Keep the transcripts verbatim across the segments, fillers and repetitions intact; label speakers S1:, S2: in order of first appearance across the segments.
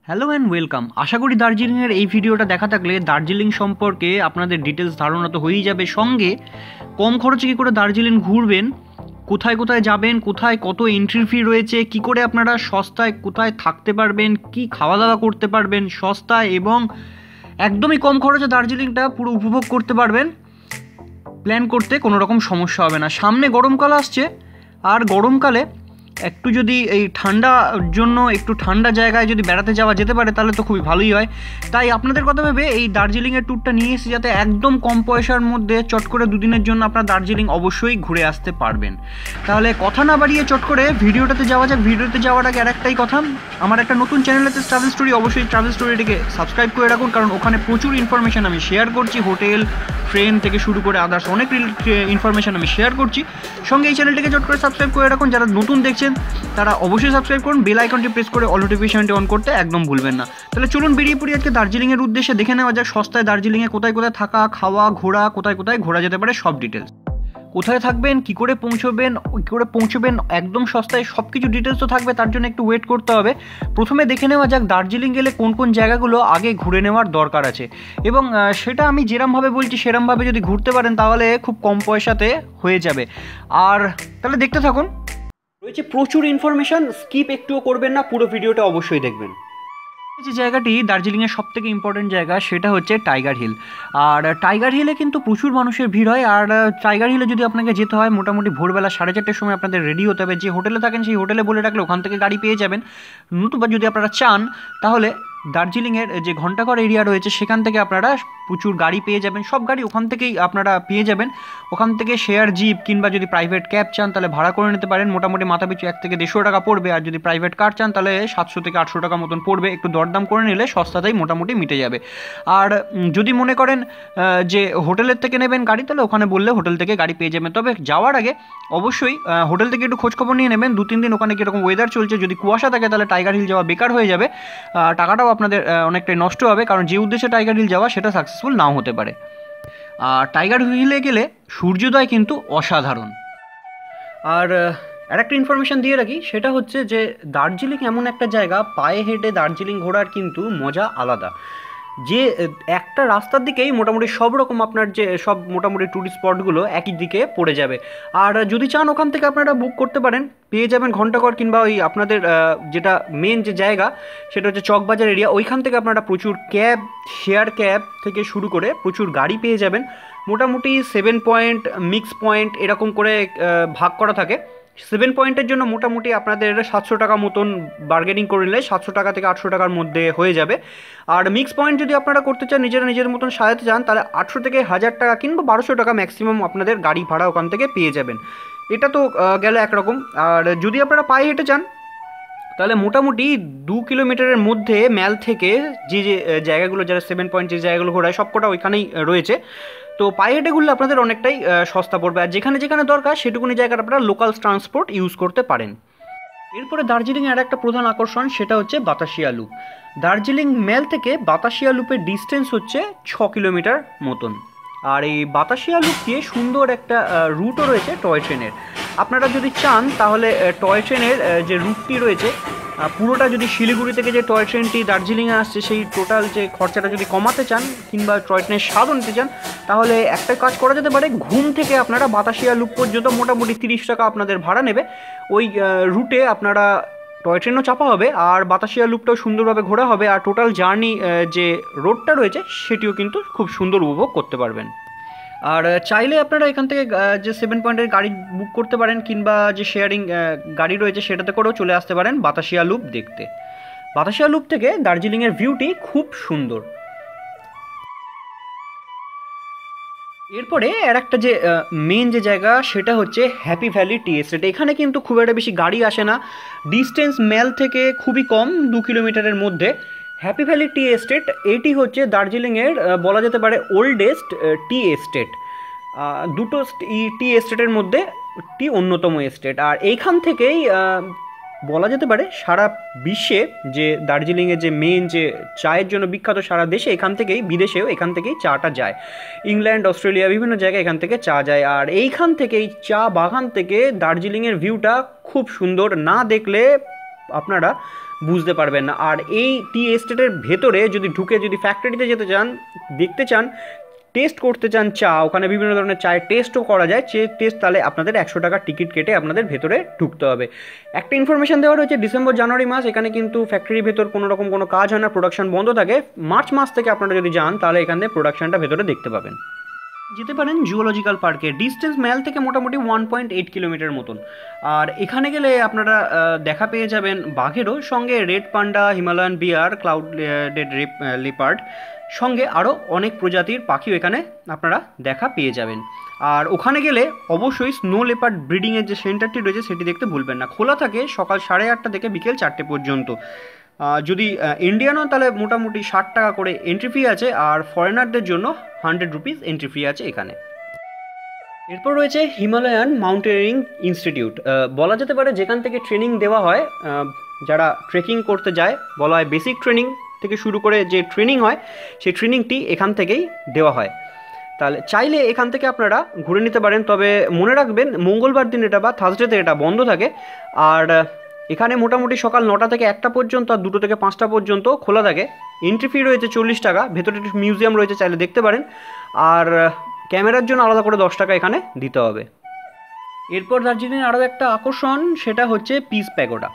S1: Hello and welcome. আশা করি দার্জিলিংয়ের এই ভিডিওটা দেখা থাকলে দার্জিলিং সম্পর্কে আপনাদের ডিটেলস ধারণা তো হয়েই যাবে, সঙ্গে কম খরচে কী করে দার্জিলিং ঘুরবেন, কোথায় কোথায় যাবেন, কোথায় কত এন্ট্রি ফি রয়েছে, কি করে আপনারা সস্তায় কোথায় থাকতে পারবেন, কি খাওয়া দাওয়া করতে পারবেন সস্তায় এবং একদমই কম খরচে দার্জিলিংটা পুরো উপভোগ করতে পারবেন। প্ল্যান করতে কোনো রকম সমস্যা হবে না। সামনে গরমকাল আসছে, আর গরমকালে একটু যদি এই ঠান্ডার জন্য একটু ঠান্ডা জায়গায় যদি বেড়াতে যাওয়া যেতে পারে তাহলে তো খুবই ভালোই হয়। তাই আপনাদের কথা ভেবে এই দার্জিলিংয়ের ট্যুরটা নিয়ে এসে যাতে একদম কম পয়সার মধ্যে চট করে দুদিনের জন্য আপনার দার্জিলিং অবশ্যই ঘুরে আসতে পারবেন। তাহলে কথা না বাড়িয়ে চট করে ভিডিওটাতে যাওয়া যাক। ভিডিওতে যাওয়ার আগে আর একটাই কথা, আমার একটা নতুন চ্যানেল আছে ট্রাভেল স্টোরি, অবশ্যই ট্রাভেল স্টোরিটিকে সাবস্ক্রাইব করে রাখুন, কারণ ওখানে প্রচুর ইনফরমেশান আমি শেয়ার করছি। হোটেল, ট্রেন থেকে শুরু করে আদার্স অনেক ইনফরমেশান আমি শেয়ার করছি। সঙ্গে এই চ্যানেলটিকে চট করে সাবস্ক্রাইব করে রাখুন। যারা নতুন দেখছেন তারা অবশ্যই সাবস্ক্রাইব করুন, বেল আইকনটি প্রেস করে অল নোটিফিকেশনটি অন করতে একদম ভুলবেন না। তাহলে চলুন বেরিয়ে পড়ি আজকে দার্জিলিংয়ের উদ্দেশ্যে। দেখে নেওয়া যাক সস্তায় দার্জিলিংয়ে কোথায় কোথায় থাকা, খাওয়া, ঘোরা, কোথায় কোথায় ঘোরা যেতে পারে সব ডিটেলস। কোথায় থাকবেন, কী করে পৌঁছবেন, কী করে পৌঁছবেন একদম সস্তায়, সব কিছু ডিটেলস তো থাকবে, তার জন্য একটু ওয়েট করতে হবে। প্রথমে দেখে নেওয়া যাক দার্জিলিং গেলে কোন কোন জায়গাগুলো আগে ঘুরে নেওয়ার দরকার আছে, এবং সেটা আমি যেরমভাবে বলছি সেরমভাবে যদি ঘুরতে পারেন তাহলে খুব কম পয়সাতে হয়ে যাবে। আর তাহলে দেখতে থাকুন, রয়েছে প্রচুর ইনফরমেশান, স্কিপ একটুও করবেন না, পুরো ভিডিওটা অবশ্যই দেখবেন। যে জায়গাটি দার্জিলিংয়ের সব থেকে ইম্পর্টেন্ট জায়গা সেটা হচ্ছে টাইগার হিল। আর টাইগার হিলে কিন্তু প্রচুর মানুষের ভিড় হয়। আর টাইগার হিলে যদি আপনাকে যেতে হয় মোটামুটি ভোরবেলা সাড়ে চারটের সময় আপনাদের রেডি হতে হবে। যে হোটেলে থাকেন সেই হোটেলে বলে রাখলে ওখান থেকে গাড়ি পেয়ে যাবেন। নতুবা যদি আপনারা চান তাহলে দার্জিলিংয়ের যে ঘণ্টাঘর এরিয়া রয়েছে সেখান থেকে আপনারা প্রচুর গাড়ি পেয়ে যাবেন। সব গাড়ি ওখান থেকেই আপনারা পেয়ে যাবেন। ওখান থেকে শেয়ার জিপ কিংবা যদি প্রাইভেট ক্যাব চান তাহলে ভাড়া করে নিতে পারেন। মোটামুটি মাথা পিছু এক থেকে দেড়শো টাকা পড়বে। আর যদি প্রাইভেট কার চান তাহলে সাতশো থেকে আটশো টাকা মতন পড়বে। একটু দরদাম করে নিলে সস্তাতেই মোটামুটি মিটে যাবে। আর যদি মনে করেন যে হোটেলের থেকে নেবেন গাড়ি, তাহলে ওখানে বললে হোটেল থেকে গাড়ি পেয়ে যাবেন। তবে যাওয়ার আগে অবশ্যই হোটেল থেকে একটু খোঁজখবর নিয়ে নেবেন দু তিন দিন ওখানে কীরকম ওয়েদার চলছে। যদি কুয়াশা থাকে তাহলে টাইগার হিল যাওয়া বেকার হয়ে যাবে, টাকাটাও আপনাদের অনেকটাই নষ্ট হবে, কারণ যে উদ্দেশ্যে টাইগার হিল যাওয়া সেটা সাকসেসফুল নাও হতে পারে। আর টাইগার হিলে গেলে সূর্যোদয় কিন্তু অসাধারণ। আর আর একটা ইনফরমেশান দিয়ে রাখি, সেটা হচ্ছে যে দার্জিলিং এমন একটা জায়গা, পায়ে হেঁটে দার্জিলিং ঘোরার কিন্তু মজা আলাদা। যে একটা রাস্তার দিকেই মোটামুটি সব রকম আপনার যে সব মোটামুটি ট্যুরিস্ট স্পটগুলো একই দিকে পড়ে যাবে। আর যদি চান ওখান থেকে আপনারা বুক করতে পারেন, পেয়ে যাবেন ঘণ্টাঘর, কিংবা ওই আপনাদের যেটা মেন যে জায়গা সেটা হচ্ছে চকবাজার এরিয়া, ওইখান থেকে আপনারা প্রচুর ক্যাব, শেয়ার ক্যাব থেকে শুরু করে প্রচুর গাড়ি পেয়ে যাবেন। মোটামুটি সেভেন পয়েন্ট, মিক্স পয়েন্ট এরকম করে ভাগ করা থাকে। সেভেন পয়েন্টের জন্য মোটামুটি আপনাদের সাতশো টাকা মতন বার্গেনিং করে নিলে সাতশো টাকা থেকে আটশো টাকার মধ্যে হয়ে যাবে। আর মিক্স পয়েন্ট যদি আপনারা করতে চান, নিজেরা নিজের মতন সাজাতে চান, তাহলে আটশো থেকে হাজার টাকা কিংবা বারোশো টাকা ম্যাক্সিমাম আপনাদের গাড়ি ভাড়া ওখান থেকে পেয়ে যাবেন। এটা তো গেল একরকম। আর যদি আপনারা পায়ে হেঁটে চান তাহলে মোটামুটি দু কিলোমিটারের মধ্যে ম্যাল থেকে যে যে জায়গাগুলো, যারা সেভেন পয়েন্ট যে জায়গাগুলো ঘোরায় সবকটা ওইখানেই রয়েছে। তো পায়ে হেঁটে ঘুরলে আপনাদের অনেকটাই সস্তা পড়বে। আর যেখানে যেখানে দরকার সেটুকুনি জায়গাটা আপনারা লোকাল ট্রান্সপোর্ট ইউজ করতে পারেন। এরপরে দার্জিলিংয়ের আর একটা প্রধান আকর্ষণ সেটা হচ্ছে বাতাসিয়া লুপ। দার্জিলিং ম্যাল থেকে বাতাসিয়া লুপের ডিস্টেন্স হচ্ছে ছ কিলোমিটার মতন। আর এই বাতাসিয়া লুপ দিয়ে সুন্দর একটা রুটও রয়েছে টয় ট্রেনের। আপনারা যদি চান তাহলে টয় ট্রেনের যে রুটটি রয়েছে পুরোটা, যদি শিলিগুড়ি থেকে যে টয় ট্রেনটি দার্জিলিংয়ে আসছে সেই টোটাল যে খরচাটা যদি কমাতে চান কিংবা টয় ট্রেনের স্বাদও নিতে চান, তাহলে একটা কাজ করা যেতে পারে, ঘুম থেকে আপনারা বাতাসিয়া লুপ পর্যন্ত মোটামুটি তিরিশ টাকা আপনাদের ভাড়া নেবে। ওই রুটে আপনারা টয় ট্রেনও চাপা হবে আর বাতাসিয়া লুপটাও সুন্দরভাবে ঘোরা হবে। আর টোটাল জার্নি যে রোডটা রয়েছে সেটিও কিন্তু খুব সুন্দর উপভোগ করতে পারবেন। আর চাইলে আপনারা এখান থেকে যে সেভেন পয়েন্টের গাড়ি বুক করতে পারেন, কিংবা যে শেয়ারিং গাড়ি রয়েছে সেটাতে করেও চলে আসতে পারেন বাতাসিয়া লুপ দেখতে। বাতাসিয়া লুপ থেকে দার্জিলিংয়ের ভিউটি খুব সুন্দর। এরপরে আর একটা যে মেন যে জায়গা সেটা হচ্ছে হ্যাপি ভ্যালি টি এস্টেট। এখানে কিন্তু খুব একটা বেশি গাড়ি আসে না, ডিস্টেন্স ম্যাল থেকে খুবই কম, দু কিলোমিটারের মধ্যে। হ্যাপি ভ্যালি টি এস্টেট এটি হচ্ছে দার্জিলিংয়ের বলা যেতে পারে ওল্ডেস্ট টি এস্টেট। দুটো টি এস্টেটের মধ্যে টি অন্যতম এস্টেট। আর এইখান থেকেই বলা যেতে পারে সারা বিশ্বে যে দার্জিলিংয়ে যে মেন যে চায়ের জন্য বিখ্যাত, সারা দেশে এখান থেকেই, বিদেশেও এখান থেকেই চাটা যায়। ইংল্যান্ড, অস্ট্রেলিয়া বিভিন্ন জায়গায় এখান থেকে চা যায়। আর এইখান থেকেই চা বাগান থেকে দার্জিলিংয়ের ভিউটা খুব সুন্দর, না দেখলে আপনারা বুঝতে পারবেন না। আর এই টি এস্টেটের ভেতরে যদি ঢুকে যদি ফ্যাক্টরিতে যেতে চান, দেখতে চান, টেস্ট করতে চান চা, ওখানে বিভিন্ন ধরনের চায়ের টেস্টও করা যায়, সে টেস্ট তাহলে আপনাদের একশো টাকার টিকিট কেটে আপনাদের ভেতরে ঢুকতে হবে। একটা ইনফরমেশন দেওয়া রয়েছে, ডিসেম্বর জানুয়ারি মাস এখানে কিন্তু ফ্যাক্টরির ভেতর কোনো রকম কোনো কাজ হয় না, প্রোডাকশন বন্ধ থাকে। মার্চ মাস থেকে আপনারা যদি যান তাহলে এখানে প্রোডাকশনটা ভেতরে দেখতে পাবেন। যেতে পারেন জুওলজিক্যাল পার্কে, ডিস্টেন্স ম্যাল থেকে মোটামুটি ওয়ান পয়েন্ট এইট কিলোমিটার মতন। আর এখানে গেলে আপনারা দেখা পেয়ে যাবেন বাঘেরও, সঙ্গে red panda, Himalayan bear, clouded leopard, সঙ্গে আরও অনেক প্রজাতির পাখিও এখানে আপনারা দেখা পেয়ে যাবেন। আর ওখানে গেলে অবশ্যই স্নো লেপার্ড ব্রিডিংয়ের যে সেন্টারটি রয়েছে সেটি দেখতে ভুলবেন না। খোলা থাকে সকাল সাড়ে আটটা থেকে বিকেল চারটে পর্যন্ত। যদি ইন্ডিয়ান হন তাহলে মোটামুটি ষাট টাকা করে এন্ট্রি ফি আছে, আর ফরেনারদের জন্য হান্ড্রেড রুপিস এন্ট্রি ফি আছে এখানে। এরপর রয়েছে হিমালয়ান মাউন্টেনিয়ারিং ইনস্টিটিউট, বলা যেতে পারে যেখান থেকে ট্রেনিং দেওয়া হয় যারা ট্রেকিং করতে যায়, বলা হয় বেসিক ট্রেনিং থেকে শুরু করে যে ট্রেনিং হয় সেই ট্রেনিংটি এখান থেকেই দেওয়া হয়। তাহলে চাইলে এখান থেকে আপনারা ঘুরে নিতে পারেন, তবে মনে রাখবেন মঙ্গলবার দিন এটা বা থার্সডেতে এটা বন্ধ থাকে। আর এখানে মোটামুটি সকাল নটা থেকে একটা পর্যন্ত আর দুটো থেকে পাঁচটা পর্যন্ত খোলা থাকে। এন্ট্রি ফি রয়েছে চল্লিশ টাকা, ভেতরে একটি মিউজিয়াম রয়েছে, চাইলে দেখতে পারেন। আর ক্যামেরার জন্য আলাদা করে দশ টাকা এখানে দিতে হবে। এরপর দার্জিলিংয়ের আরও একটা আকর্ষণ, সেটা হচ্ছে পিস প্যাগোডা।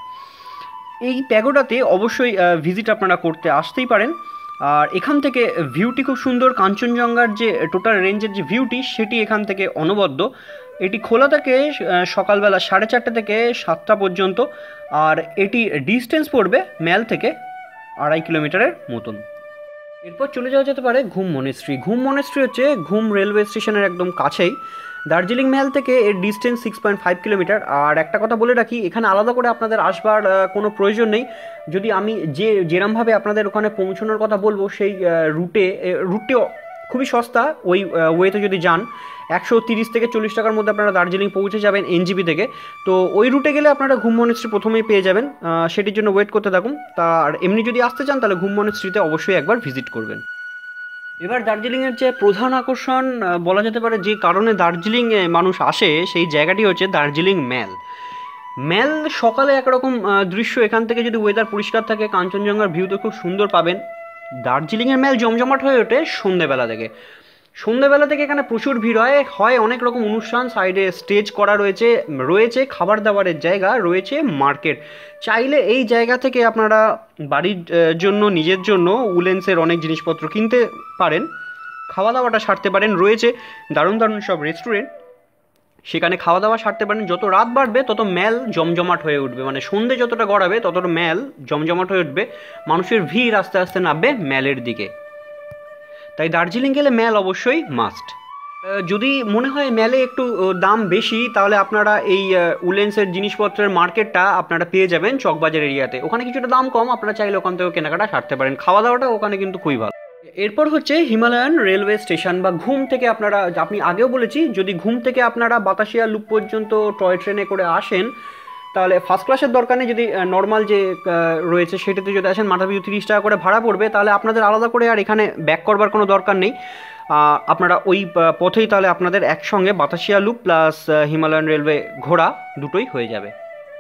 S1: এই প্যাগোডাতে অবশ্যই ভিজিট আপনারা করতে আসতেই পারেন। আর এখান থেকে ভিউটি খুব সুন্দর, কাঞ্চনজঙ্ঘার যে টোটাল রেঞ্জের যে ভিউটি সেটি এখান থেকে অনবদ্য। এটি খোলা থাকে সকালবেলা সাড়ে চারটে থেকে সাতটা পর্যন্ত। আর এটি ডিস্টেন্স পড়বে ম্যাল থেকে আড়াই কিলোমিটারের মতন। এরপর চলে যাওয়া যেতে পারে ঘুম মনেস্ট্রি। ঘুম মনেস্ট্রি হচ্ছে ঘুম রেলওয়ে স্টেশনের একদম কাছেই। দার্জিলিং ম্যাল থেকে এর distance six point five kilometre. আর একটা কথা বলে রাখি, এখানে আলাদা করে আপনাদের আসবার কোনো প্রয়োজন নেই। যদি আমি যে যেরমভাবে আপনাদের ওখানে পৌঁছানোর কথা বলবো সেই রুটে, রুটটি খুবই সস্তা, ওই ওয়েতে যদি যান একশো তিরিশ থেকে চল্লিশ টাকার মধ্যে আপনারা দার্জিলিং পৌঁছে যাবেন এনজিপি থেকে। তো ওই রুটে গেলে আপনারা ঘুম মনেস্ট্রি প্রথমেই পেয়ে যাবেন, সেটির জন্য ওয়েট করতে থাকুন। তার এমনি যদি আসতে চান তাহলে ঘুম মনেস্ট্রিতে অবশ্যই একবার ভিজিট করবেন। এবার দার্জিলিংয়ের যে প্রধান আকর্ষণ বলা যেতে পারে, যে কারণে দার্জিলিংয়ে মানুষ আসে, সেই জায়গাটি হচ্ছে দার্জিলিং ম্যাল। ম্যাল সকালে একরকম দৃশ্য, এখান থেকে যদি ওয়েদার পরিষ্কার থাকে কাঞ্চনজঙ্ঘার ভিউ তো খুব সুন্দর পাবেন। দার্জিলিংয়ের ম্যাল জমজমাট হয়ে ওঠে সন্ধ্যেবেলা থেকে। সন্ধ্যেবেলা থেকে এখানে প্রচুর ভিড় হয়, হয় অনেক রকম অনুষ্ঠান, সাইডে স্টেজ করা রয়েছে, রয়েছে খাবার দাবারের জায়গা, রয়েছে মার্কেট। চাইলে এই জায়গা থেকে আপনারা বাড়ির জন্য, নিজের জন্য উলেন্সের অনেক জিনিসপত্র কিনতে পারেন, খাওয়া দাওয়াটা সারতে পারেন। রয়েছে দারুণ দারুণ সব রেস্টুরেন্ট, সেখানে খাওয়া দাওয়া সারতে পারেন। যত রাত বাড়বে তত ম্যাল জমজমাট হয়ে উঠবে, মানে সন্ধ্যে যতটা গড়াবে ততটা ম্যাল জমজমাট হয়ে উঠবে, মানুষের ভিড় আস্তে আস্তে নামবে ম্যালের দিকে। তাই দার্জিলিং গেলে ম্যাল অবশ্যই মাস্ট। যদি মনে হয় ম্যালে একটু দাম বেশি, তাহলে আপনারা এই উলেন্সের জিনিসপত্রের মার্কেটটা আপনারা পেয়ে যাবেন চকবাজার এরিয়াতে, ওখানে কিছুটা দাম কম, আপনারা চাইলে ওখান থেকে কেনাকাটা সারতে পারেন। খাওয়া দাওয়াটা ওখানে কিন্তু খুবই ভালো। এরপর হচ্ছে হিমালয়ান রেলওয়ে স্টেশন বা ঘুম থেকে আপনারা, আপনি আগেও বলেছি, যদি ঘুম থেকে আপনারা বাতাসিয়া লুপ পর্যন্ত টয় ট্রেনে করে আসেন তাহলে ফার্স্ট ক্লাসের দরকার নেই। যদি নর্মাল যে রয়েছে সেটাতে যদি আসেন, মাথা পিছু তিরিশ টাকা করে ভাড়া পড়বে, তাহলে আপনাদের আলাদা করে আর এখানে ব্যাক করবার কোনো দরকার নেই। আপনারা ওই পথেই তাহলে আপনাদের একসঙ্গে Batasia loop plus Himalayan railway ঘোরা দুটোই হয়ে যাবে।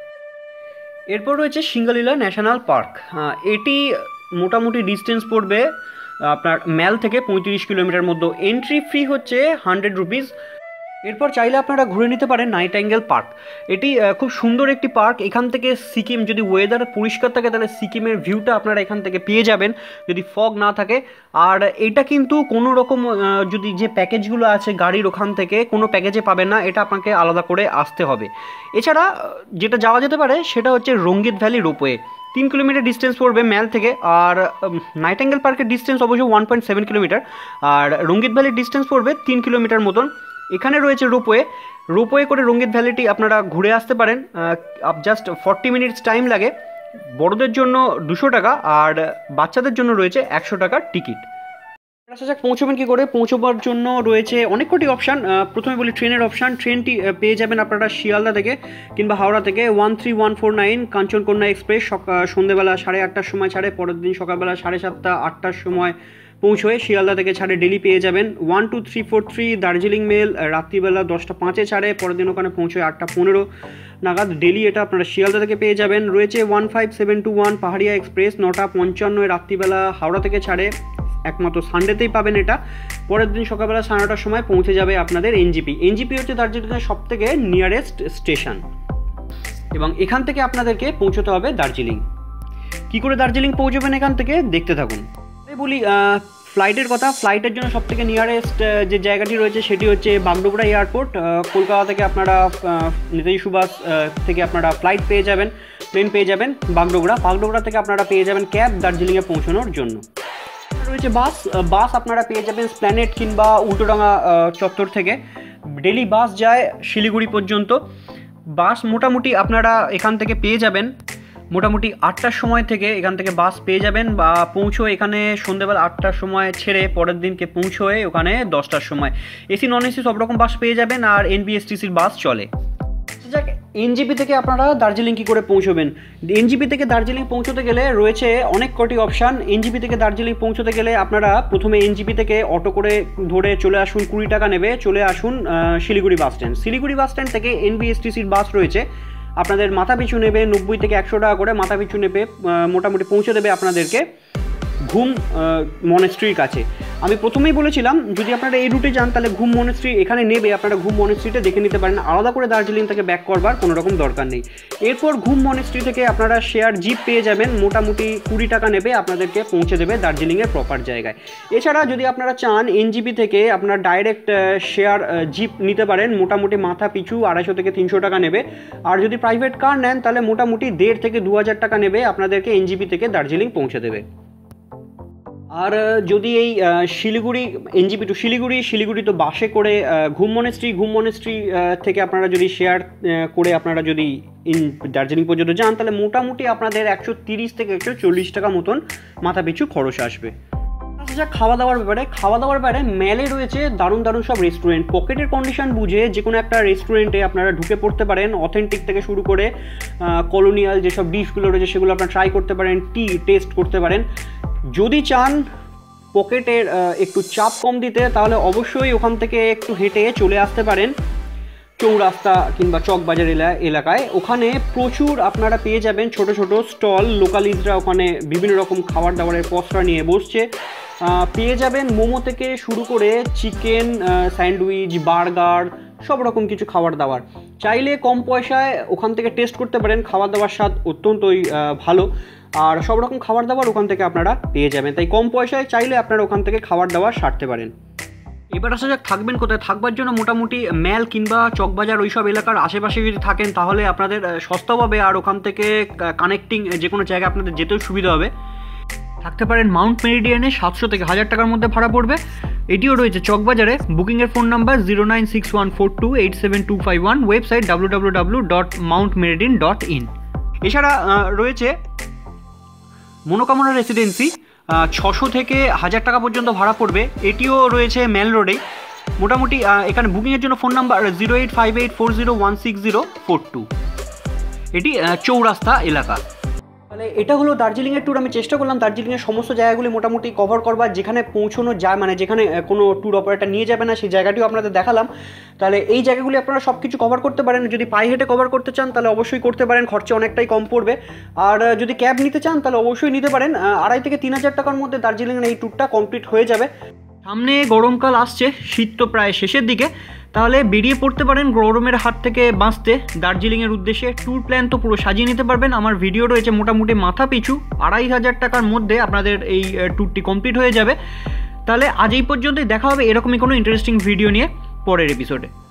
S1: এরপর রয়েছে সিঙ্গালীলা ন্যাশনাল পার্ক। এটি মোটামুটি ডিস্টেন্স পড়বে আপনার ম্যাল থেকে পঁয়ত্রিশ কিলোমিটার মধ্যে। এন্ট্রি ফি হচ্ছে হান্ড্রেড রুপিস। এরপর চাইলে আপনারা ঘুরে নিতে পারেন নাইটিঙ্গেল পার্ক। এটি খুব সুন্দর একটি পার্ক। এখান থেকে সিকিম, যদি ওয়েদার পরিষ্কার থাকে তাহলে সিকিমের ভিউটা আপনারা এখান থেকে পেয়ে যাবেন, যদি ফগ না থাকে। আর এটা কিন্তু কোনো রকম যদি যে প্যাকেজগুলো আছে গাড়ির, ওখান থেকে কোনো প্যাকেজে পাবেন না, এটা আপনাকে আলাদা করে আসতে হবে। এছাড়া যেটা যাওয়া যেতে পারে সেটা হচ্ছে রঙ্গিত ভ্যালি রোপওয়ে, তিন কিলোমিটার ডিস্টেন্স পড়বে ম্যাল থেকে। আর নাইটিঙ্গেল পার্কের ডিস্টেন্স অবশ্যই ওয়ান পয়েন্ট সেভেন কিলোমিটার, আর রঙ্গিত ভ্যালির ডিস্টেন্স পড়বে তিন কিলোমিটার মতন। এখানে রয়েছে রোপওয়ে, রোপওয়ে করে রঙ্গিত ভ্যালিটি আপনারা ঘুরে আসতে পারেন। জাস্ট ফর্টি মিনিটস টাইম লাগে। বড়দের জন্য দুশো টাকা আর বাচ্চাদের জন্য রয়েছে একশো টাকার টিকিট। আসা যাক পৌঁছবেন কী করে। পৌঁছবার জন্য রয়েছে অনেক কটি অপশান। প্রথমে বলি ট্রেনের অপশান। ট্রেনটি পেয়ে যাবেন আপনারা শিয়ালদা থেকে কিংবা হাওড়া থেকে। One three one four nine Kanchankanya express সন্ধ্যেবেলা সাড়ে আটটার সময় ছাড়ে, পরের দিন সকালবেলা সাড়ে সাতটা আটটার সময়
S2: পৌঁছয়। শিয়ালদা থেকে ছাড়ে ডেলি পেয়ে যাবেন। One two three four three Darjeeling mail রাত্রিবেলা দশটা পাঁচে ছাড়ে, পরের দিন ওখানে পৌঁছয় আটটা পনেরো নাগাদ ডেলি, এটা আপনারা শিয়ালদা থেকে পেয়ে যাবেন। রয়েছে one five seven two one Paharia express, নটা পঞ্চান্নয় রাত্রিবেলা হাওড়া থেকে ছাড়ে, একমাত্র সানডেতেই পাবেন এটা। পরের দিন সকালবেলা সাড়ে নটার সময় পৌঁছে যাবে আপনাদের এনজিপি। এনজিপি হচ্ছে দার্জিলিংয়ের সব থেকে নিয়ারেস্ট স্টেশন এবং এখান থেকে আপনাদেরকে পৌঁছতে হবে দার্জিলিং। কি করে দার্জিলিং পৌঁছবেন এখান থেকে দেখতে থাকুন। বলি ফ্লাইটের কথা, ফ্লাইটের জন্য সব থেকে নিয়ারেস্ট যে জায়গাটি রয়েছে সেটি হচ্ছে বাগডোগরা এয়ারপোর্ট। কলকাতা থেকে আপনারা নেতাজি সুভাষ থেকে আপনারা ফ্লাইট পেয়ে যাবেন, প্লেন পেয়ে যাবেন বাগডোগরা। বাগডোগরা থেকে আপনারা পেয়ে যাবেন ক্যাব দার্জিলিংয়ে পৌঁছানোর জন্য। রয়েছে বাস, বাস আপনারা পেয়ে যাবেন স্প্ল্যানেট কিংবা উল্টোডাঙা চত্বর থেকে। ডেলি বাস যায় শিলিগুড়ি পর্যন্ত। বাস মোটামুটি আপনারা এখান থেকে পেয়ে যাবেন মোটামুটি আটটার সময় থেকে এখান থেকে বাস পেয়ে যাবেন, বা পৌঁছো এখানে সন্ধ্যেবেলা আটটার সময় ছেড়ে পরের দিনকে পৌঁছোয় ওখানে দশটার সময়। এসি নন এসি সব রকম বাস পেয়ে যাবেন, আর এনবিএসটিসির বাস চলে। যাক, এনজিপি থেকে আপনারা দার্জিলিং কী করে পৌঁছবেন? এনজিপি থেকে দার্জিলিং পৌঁছতে গেলে রয়েছে অনেক কটি অপশান। এনজিপি থেকে দার্জিলিং পৌঁছতে গেলে আপনারা প্রথমে এনজিপি থেকে অটো করে ধরে চলে আসুন, কুড়ি টাকা নেবে, চলে আসুন Siliguri bus stand. Siliguri bus stand থেকে এনবিএসটিসির বাস রয়েছে, আপনাদের মাথা পিছু নেবে নব্বই থেকে একশো টাকা করে মাথা পিছু নেবে, মোটামুটি পৌঁছে দেবে আপনাদেরকে ঘুম মনেস্ট্রির কাছে। আমি প্রথমেই বলেছিলাম যদি আপনারা এই রুটে যান তাহলে ঘুম মনেস্ট্রি এখানে নেবে, আপনারা ঘুম মনেস্ট্রিটা দেখে নিতে পারেন, আলাদা করে দার্জিলিং থেকে ব্যাক করবার কোনো রকম দরকার নেই। এরপর ঘুম মনেস্ট্রি থেকে আপনারা শেয়ার জিপ পেয়ে যাবেন, মোটামুটি কুড়ি টাকা নেবে, আপনাদেরকে পৌঁছে দেবে দার্জিলিংয়ের প্রপার জায়গায়। এছাড়া যদি আপনারা চান এনজিপি থেকে আপনারা ডাইরেক্ট শেয়ার জিপ নিতে পারেন, মোটামুটি মাথা পিছু আড়াইশো থেকে তিনশো টাকা নেবে। আর যদি প্রাইভেট কার নেন তাহলে মোটামুটি দেড় থেকে দু হাজার টাকা নেবে, আপনাদেরকে এনজিপি থেকে দার্জিলিং পৌঁছে দেবে। আর যদি এই শিলিগুড়ি এনজিপি টু শিলিগুড়ি, শিলিগুড়ি তো বাসে করে ঘুম মনেস্ট্রি, ঘুম মনেস্ট্রি থেকে আপনারা যদি শেয়ার করে আপনারা যদি ইন দার্জিলিং পর্যন্ত যান তাহলে মোটামুটি আপনাদের একশো তিরিশ থেকে একশো চল্লিশ টাকা মতন মাথা পিছু খরচ আসবে। আচ্ছা, খাওয়া দাওয়ার ব্যাপারে খাওয়া দাওয়ার ব্যাপারে মেলে রয়েছে দারুণ দারুণ সব রেস্টুরেন্ট। পকেটের কন্ডিশন বুঝে যে কোনো একটা রেস্টুরেন্টে আপনারা ঢুকে পড়তে পারেন। অথেন্টিক থেকে শুরু করে কলোনিয়াল যেসব ডিশগুলো রয়েছে সেগুলো আপনারা ট্রাই করতে পারেন, টি টেস্ট করতে পারেন। যদি চান পকেটের একটু চাপ কম দিতে তাহলে অবশ্যই ওখান থেকে একটু হেঁটে চলে আসতে পারেন চৌরাস্তা কিংবা চকবাজার এলাকায়। ওখানে প্রচুর আপনারা পেয়ে যাবেন ছোট ছোট স্টল, লোকালিজরা ওখানে বিভিন্ন রকম খাবার দাবারের পসরা নিয়ে বসছে। পেয়ে যাবেন মোমো থেকে শুরু করে চিকেন স্যান্ডউইচ, বার্গার, সব রকম কিছু খাবার দাবার। চাইলে কম পয়সায় ওখান থেকে টেস্ট করতে পারেন, খাবার দাবার স্বাদ অত্যন্তই ভালো, আর সব রকম খাবার দাবার ওখান থেকে আপনারা পেয়ে যাবেন। তাই কম পয়সায় চাইলে আপনারা ওখান থেকে খাবার দাবার সারতে পারেন। এবার আসা যাক থাকবেন কোথায়। থাকবার জন্য মোটামুটি ম্যাল কিংবা চকবাজার ওই সব এলাকার আশেপাশে যদি থাকেন তাহলে আপনাদের সস্তা হবে, আর ওখান থেকে কানেক্টিং যে কোনো জায়গায় আপনাদের যেতেও সুবিধা হবে। থাকতে পারেন মাউন্ট মেরিডিয়ানে, সাতশো থেকে হাজার টাকার মধ্যে ভাড়া পড়বে। এটিও রয়েছে চকবাজারে। বুকিংয়ের phone number zero nine six one four two eight seven two five one, website W W W dot mount meridian dot in. এছাড়া রয়েছে মনোকামনা রেসিডেন্সি, ছশো থেকে হাজার টাকা পর্যন্ত ভাড়া পড়বে। এটিও রয়েছে মেল রোডেই। মোটামুটি এখানে বুকিংয়ের জন্য phone number zero eight five eight four zero one six zero four two. এটি চৌরাস্তা এলাকা। তাহলে এটা হলো দার্জিলিংয়ের ট্যুর। আমি চেষ্টা করলাম দার্জিলিংয়ের সমস্ত জায়গাগুলি মোটামুটি কভার করবার, যেখানে পৌঁছানো যায়, মানে যেখানে কোনো ট্যুর অপারেটর নিয়ে যাবে না সেই জায়গাটিও আপনাদের দেখালাম। তাহলে এই জায়গাগুলি আপনারা সব কিছু কভার করতে পারেন। যদি পায়ে হেঁটে কভার করতে চান তাহলে অবশ্যই করতে পারেন, খরচা অনেকটাই কম পড়বে। আর যদি ক্যাব নিতে চান তাহলে অবশ্যই নিতে পারেন। আড়াই থেকে তিন হাজার টাকার মধ্যে দার্জিলিংয়ের এই ট্যুরটা কমপ্লিট হয়ে যাবে। সামনে গরমকাল আসছে, শীত তো প্রায় শেষের দিকে, তাহলে বেরিয়ে পড়তে পারেন গরমের হাত থেকে বাঁচতে দার্জিলিংয়ের উদ্দেশ্যে। ট্যুর প্ল্যান তো পুরো সাজিয়ে নিতে পারবেন। আমার ভিডিও রয়েছে মোটামুটি মাথা পিছু আড়াই হাজার টাকার মধ্যে আপনাদের এই ট্যুরটি কমপ্লিট হয়ে যাবে। তাহলে আজ এই পর্যন্তই, দেখা হবে এরকমই কোনো ইন্টারেস্টিং ভিডিও নিয়ে পরের এপিসোডে।